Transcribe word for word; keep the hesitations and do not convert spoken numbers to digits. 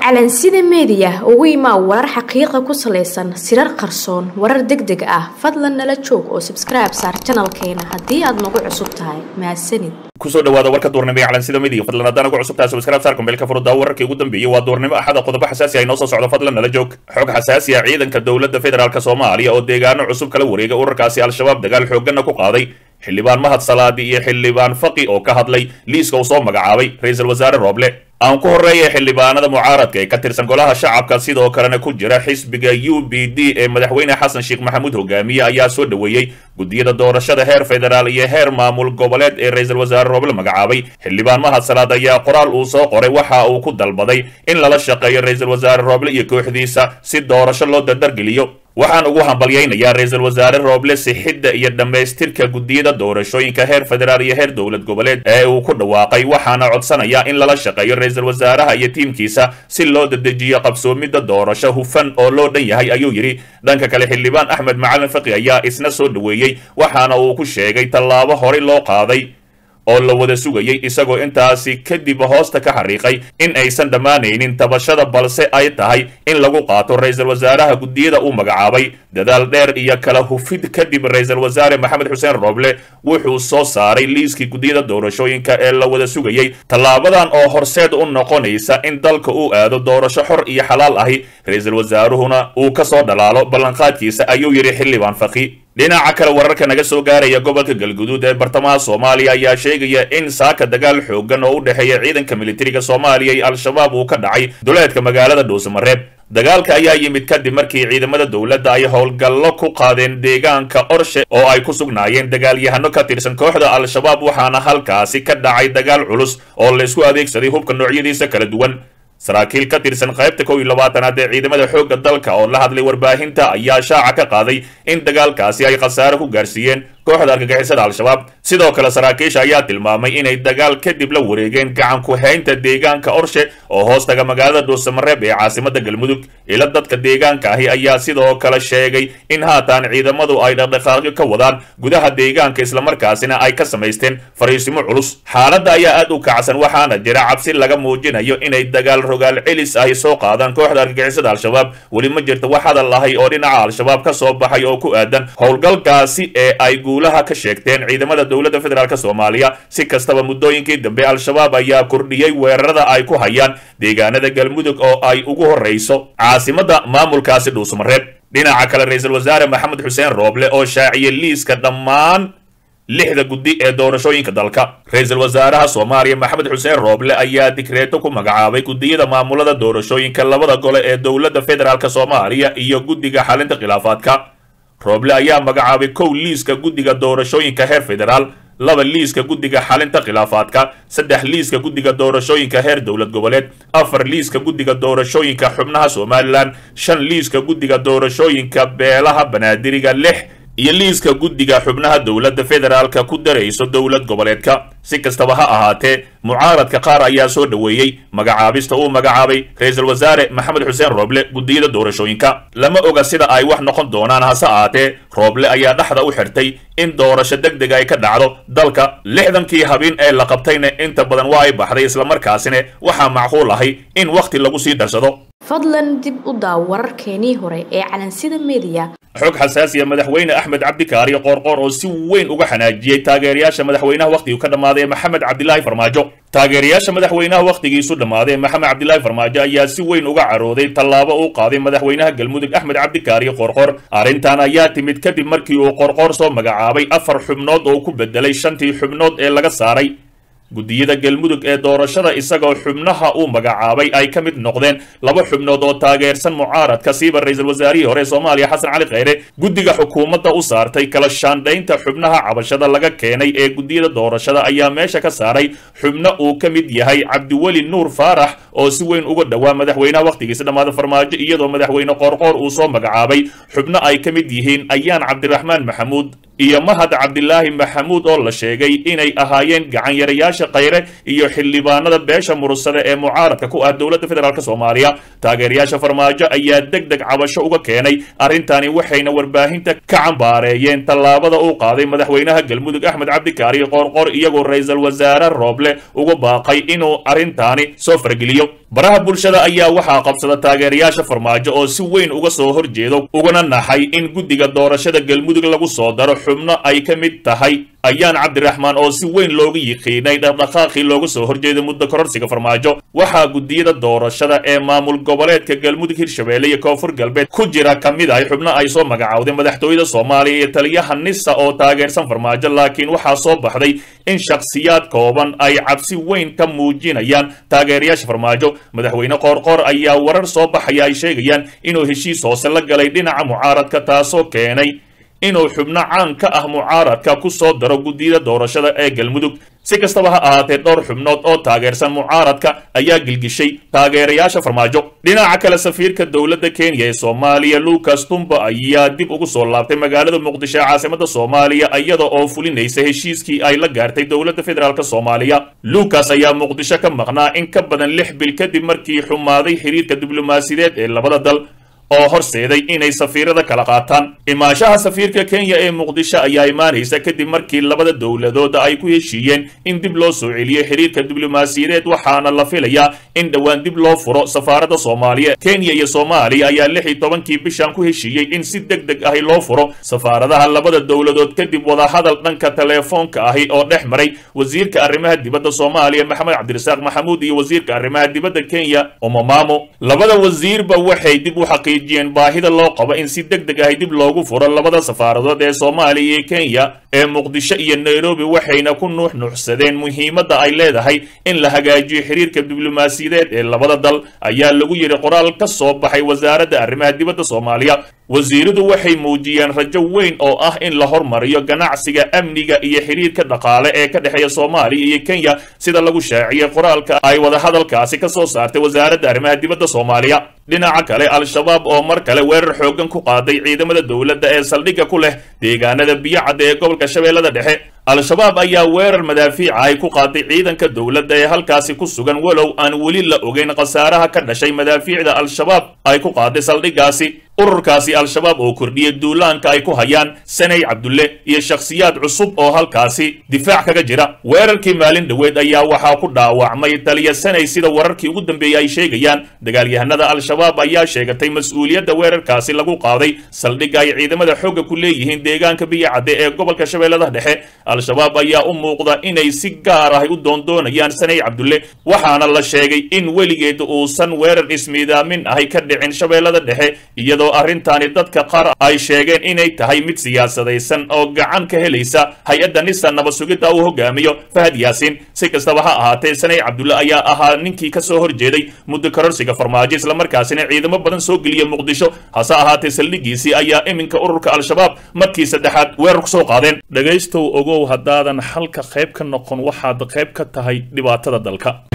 calansida media ugu imaa warar xaqiiqo ku saleysan sirar qarsoon warar degdeg ah fadlan nala joog oo subscribe saar channelkeena hadii aad nagu cusub tahay mahadsanid kusoo dhawaada warka doornimo ee calansida media fadlan hadaan nagu cusub tahay subscribe saar kumbeelka furada wararkii ugu dambeeyay waa doornimo axada qodobo xasaasi ah inoo soo socdo fadlan nala joog xog xasaasi ah ciidanka dawladda federaalka Soomaaliya oo deegaano cusub kala wareegay ururkaasi al-shabaab dagaal xooggan ku qaaday xildhibaan mahad salaadi iyo xildhibaan faqi oo ka hadlay liiska uu soo magacaabay ra'iisul wasaare Roble aan ku horeeyay xildhibaanada mucaaradka ee ka tirsan golaha shacabka sidoo kalena ku jira xisbiga U B D ee madaxweyne Xasan Sheekh Maxamuud hogaamiye ayaa soo dhaweeyay gudiyada doorashada heer federaal iyo heer maamul goboleed ee ra'iisul wasaare Roble magacaabay xildhibaan mahad salaad ayaa qoraal uu soo qoray waxa uu ku dalbaday in lala shaqeeyo ra'iisul wasaare Roble iyo kooxdiisa si doorasho loo dardargeliyo waxaan ugu hambalyaynayaa ra'iisul wasaare Roble sixidda iyo dhameystirka gudiyada doorashooyinka heer federaal iyo heer dawlad goboleed ee uu ku dhawaaqay waxaana codsanayaa in lala shaqeeyo ra'iisul wasaaraha iyo tiimkiisa si loo dedejiyo qabsoomida doorasho hufan oo loo dhan yahay ayuu yiri dhanka kale xildhibaan Axmed Macalin Faqi ayaa isna soo dhaweeyay waxaana uu ku sheegay tallaabo hore loo qaaday oo la wada sugayay isagoo intaasi kadib hoosta ka xariiqay in aysan dhamaanaynin tabashada balse ay tahay in lagu qaato ra'iisul wasaaraha gudiyada uu magacaabay dadaal dheer iyo kala hufid kadib ra'iisul wasaare Maxamed Xuseen Roble wuxuu soo saaray liiskii gudiyada doorashooyinka ee la wada sugayay tallaabadan oo horseed u noqonaysa in dalka uu aado doorasho xor iyo xalaal ahi ra'iisul wasaaruhuna uu ka soo dhalaalo ballanqaadkiisa ayuu yiri xildhibaan Faqi dhinaca kale wararka naga soo gaaraya gobolka Galguduud ee bartamaha Soomaaliya ayaa sheegaya in saaka dagaal xooggan oo u dhaxeeya ciidanka militariga Soomaaliya iyo al-shabaab uu ka dhacay duleedka magaalada Dhuusamareeb dagaalka ayaa yimid kadib markii ciidamada dawladda ay howlgallo ku qaadeen deegaanka Orshe oo ay ku sugnaayeen dagaalyahano ka tirsan kooxda al-shabaab waxaana halkaasi ka dhacay dagaal culus oo la isku adeegsaday hubka noocyadiisa kala duwan saraakiil ka tirsan qaybta kow iyo labaatanaad ee ciidamada xoogga dalka oo la hadlay warbaahinta ayaa shaaca ka qaaday in dagaalkaasi ay khasaare ku gaarsiiyeen kooxda argagixisada al-shabaab sidoo kale saraakiisha ayaa tilmaamay inay dagaal kadib la wareegeen gacan ku haynta deegaanka Orshe oo hoostaga magaalada Dhuusamareeb ee caasimadda Galmudug ila dadka deegaanka ahi ayaa sidoo kale sheegay in haatan ciidamadu ay dhaqdhaqaaqyo ka wadaan gudaha deegaanka isla markaasina ay ka sameysteen fariisimo culus xaaladda ayaa aad u kacsan waxaana jira cabsi laga muujinayo inay dagaal rogaal celis ay soo qaadaan kooxda argagixisada al-shabaab wali ma jirto wax hadal lahay oo dhinaca al-shabaab ka soo baxay oo ku aadan howlgalkaasi ee ay guulaha ka sheegteen ciidamada dawladda federaalka Soomaaliya si kastaba muddooyinkii dambe al-shabaab ayaa kordhiyay weerarada ay ku hayaan deegaanada Galmudug oo ay ugu horeyso caasimadda maamulkaasi Dhuusamareeb dhinaca kale ra'iisul wasaare Maxamed Xuseen Roble oo shaaciyay liiska dhammaan lixda guddi ee doorashooyinka dalka ra'iisul wasaaraha Soomaaliya Maxamed Xuseen Roble ayaa dikreeto ku magacaabay gudiyada maamulada doorashooyinka labada gole ee dawladda federaalka Soomaaliya iyo guddiga xalinta khilaafaadka Roble ayaa magacaabay kow liiska guddiga doorashooyinka heer federaal laba liiska guddiga xalinta khilaafaadka saddex liiska guddiga doorashooyinka heer dawlad goboleed afar liiska guddiga doorashooyinka xubnaha Soomaaliland shan liiska guddiga doorashooyinka beelaha banaadiriga lix iyo liiska guddiga xubnaha dawladda federaalka ku dareyso dawlad goboleedka si kastaba ha ahaatee mucaaradka qaar ayaa soo dhaweeyay magacaabista uu magacaabay ra'iisul wasaare Maxamed Xuseen Roble gudiyada doorashooyinka lama oga sida ay wax noqon doonaan hase ahaatee Roble ayaa dhaxda u xirtay in doorasho degdeg ay ka dhacdo dalka lixdankii habeen ee la qabtayna inta badan waa ay baxday isla markaasina waxa macquul ahay in waqti lagu sii darsado fadlan dib u daaw wararkeenii hore ee calansida media xog xasaasi ah madaxweyne Axmed Cabdikaari Qoorqoor oo si weyn uga xanaajiyay taageerayaasha madaxweynaha waqtigu ka dhamaaday Maxamed Cabdilaahi Farmaajo taageerayaasha madaxweynaha waqtigiisu dhamaaday Maxamed Cabdilaahi Farmaajo ayaa si weyn uga carooday tallaabo uu qaaday madaxweynaha Galmudug Axmed Cabdikaari Qoorqoor arrintan ayaa timid kadib markii uu Qoorqoor soo magacaabay afar xubnood oo ku bedelay shantii xubnood ee laga saaray gudiyada Galmudug ee doorashada isagoo xubnaha uu magacaabay ay ka mid noqdeen laba xubnood oo taageersan mucaaradka siiba ra'iisul wasaarihii hore Soomaaliya Xasan Cali Kheyre guddiga xukuumadda u saartay kala shaandhaynta xubnaha cabashada laga keenay ee gudiyada doorashada ayaa meesha ka saaray xubno uu ka mid yahay Cabdiweli Nuur Faarax oo si weyn uga dhawaa madaxweynaha waqtigiisa dhamaada Farmaajo iyadoo madaxweyne Qoorqoor uu soo magacaabay xubno ay ka mid yihiin Ayaan Cabdiraxmaan Maxamuud iyo mahad cabdilaahi maxamuud oo la sheegay inay ahaayeen gacanyarayaasha khayre iyo xildhibaanada beesha murugsade ee mucaaradka ku ah dowladda federaalk soomaaliya taageerayaasha farmaajo ayaa deg deg cabasho uga keenay arrintani waxayna warbaahinta ka cambaareeyeen tallaabada uu qaaday madaxweynaha galmudug axmed cabdikaari qoorqoor iyagoo ra-iisul wasaare rooble uga baaqay inuu arrintaani soo fargeliyo baraha bulshada ayaa waxaa qabsada taageerayaasha farmaajo oo si weyn uga soo horjeedo ugana naxay in guddiga doorashada galmudug lagu soo daro xubno ay ka mid tahay ayaan cabdiraxmaan oo si weyn looga yiqiinay dhaqdhaqaaqii looga soo horjeeday muddo kororsiga farmaajo waxaa guddiyada doorashada ee maamul goboleedka galmudug hirshabeelle iyo koonfur galbeed ku jira ka mid ah xubno ay soo magacawday madaxtooyada soomaaliya iyo taliyaha nisa oo taageersan farmaajo laakiin waxaa soo baxday in shakhsiyaad kooban ay cabsi weyn ka muujinayaan taageerayaasha farmaajo madaxweyne qoorqoor ayaa warar soo baxaya ay sheegayaan inuu heshiis hoose la galay dhinaca mucaaradka taasoo keenay inuu xubno caan ka ah mucaaradka ku soo daro guddiyada doorashada ee galmudug si kastaba ha ahaatee dhowr xubnood oo taageersan mucaaradka ayaa gilgishay taageerayaasha farmaajo dhinaca kale safiirka dowladda kenya ee soomaaliya lucas tumba ayaa dib ugu soo laabtay magaalada muqdisho ee caasimada soomaaliya iyada oo fulinaysa heshiiskii ay la gaartay dowladda federaalk soomaaliya lucas ayaa muqdisho ka maqnaa in ka badan lix bil kadib markii xumaaday xiriirka diblomaasiyadeed ee labada dal oo horseeday inay safiirada kala qaataan imaashaha safiirka kenya ee muqdisho ayaa imaanaysa kadib markii labada dowladood ay ku heshiiyeen in dib loo soo celiyo xiriirka diblomaasiyadeed waxaana la filayaa in dhowaan dib loo furo safaaradda soomaaliya kenya iyo soomaaliya ayaa lix iyo tobankii bishan ku heshiiyey in si deg deg ahi loo furo safaaradaha labada dowladood kadib wadahadal dhanka teleefoonka ahi oo dhex maray wasiirka arrimaha dibadda soomaaliya maxamed cabdirasaaq maxamuud iyo wasiirka arrimaha dibadda kenya omomamo labada wasiirba waxay dib u xaqiijiyeen baahida loo qabo in si deg deg ahi dib loogu furo labada safaaradood ee soomaaliya iyo kenya ee muqdisho iyo nairobi waxayna ku nuuxnuuxsadeen muhiimadda ay leedahay in la hagaajiyo xiriirka diblomaasiyadeed ee labada dal ayaa lagu yidhi qoraal ka soo baxay wasaaradda arrimaha dibadda soomaaliya wasiiradu waxay muujiyeen rajo weyn oo ah in la hormariyo ganacsiga amniga iyo xiriirka dhaqaale ee ka dhexeeya soomaaliya iyo kenya sida lagu shaaciyey qoraalka ay wadahadalkaasi ka soo saartay wasaaradda arrimaha dibadda soomaaliya dhinaca kale al-shabaab oo mar kale weerar xoogan ku qaaday ciidamada dowladda ee saldhigga ku leh deegaanada biyacadda ee gobolka shabeellada dhexe al-shabaab ayaa weerar madaafiica ay ku qaaday ciidanka dowladda ee halkaasi ku sugan walow aan weli la ogeyn khasaaraha ka dhashay madaafiicda al-shabaab ay ku qaaday saldhiggaasi ururkaasi al-shabaab oo kordhiyay duulaanka ay ku hayaan sanay cabdulle iyo shakhsiyaad cusub oo halkaasi difaac kaga jira weerarkii maalin dhoweed ayaa waxaa ku dhaawacmay taliya sanay sida wararkii ugu dambeeyey ay sheegayaan dagaalyahanada al-shabaab ayaa sheegatay mas-uuliyadda weerarkaasi lagu qaaday saldhigga ay ciidamada xoogga ku leeyihiin deegaanka biyacadde ee gobolka shabeellada dhexe al-shabaab ayaa u muuqda inay si gaar ah u doondoonayaan sanay cabdulle waxaana la sheegay in weligeed uusan weerar ismiidaamin ahi ka dhicin shabeellada dhexe iyadoo arrintaani dadka qaar ay sheegeen inay tahay mid siyaasadaysan oo gacan ka helaysa hay-adda nisa nabad sugidda uu hogaamiyo fahad yaasiin si kastaba ha ahaatee sanay cabdulle ayaa ahaa ninkii ka soo horjeeday muddo kororsiga farmaajo islamarkaasina ciidamo badan soo geliya muqdisho hase ahaatee saldhiggiisii ayaa iminka ururka al-shabaab markii saddexaad weerar ku soo qaadeen dhegaystow ogow haddaadan halka qayb ka noqon waxaad qayb ka tahay dhibaatada dalka.